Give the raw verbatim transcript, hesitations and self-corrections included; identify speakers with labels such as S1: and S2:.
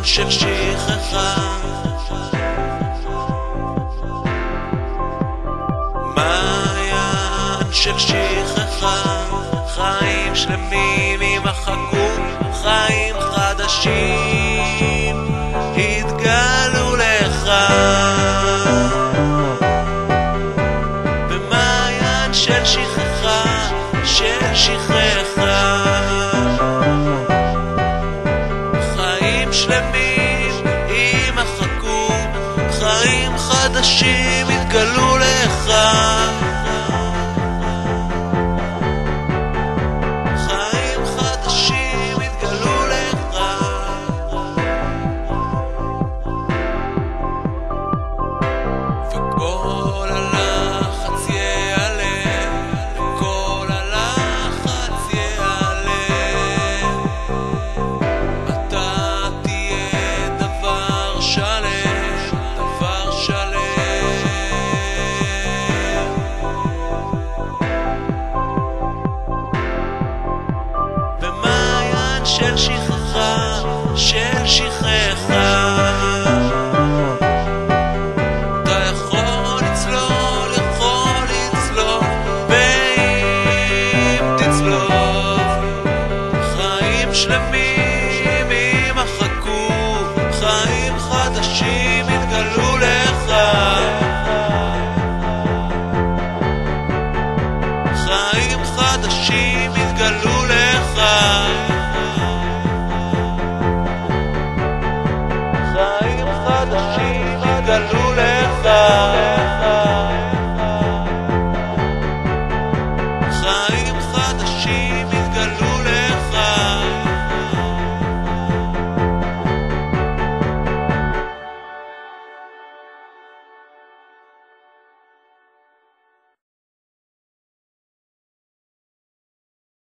S1: של שכחה, מעיין של שכחה, חיים שלמים יימחקו, חיים חדשים יתגלו לך. במעיין של שכחה, של שכחה, חיים שלמים יימחקו, חיים חדשים יתגלו לך. חיים חדשים יתגלו לך. וכל הלחץ ייעלם, וכל הלחץ ייעלם, אתה תהיה דבר שלם, דבר שלם. במעיין של שכחה, של שכחה, אתה יכול לצלול, יכול לצלול, ואם תצלול, חיים שלמים יימחקו, חיים חדשים יתגלו לך. חיים חדשים יתגלו לך. חיים חדשים יתגלו לך.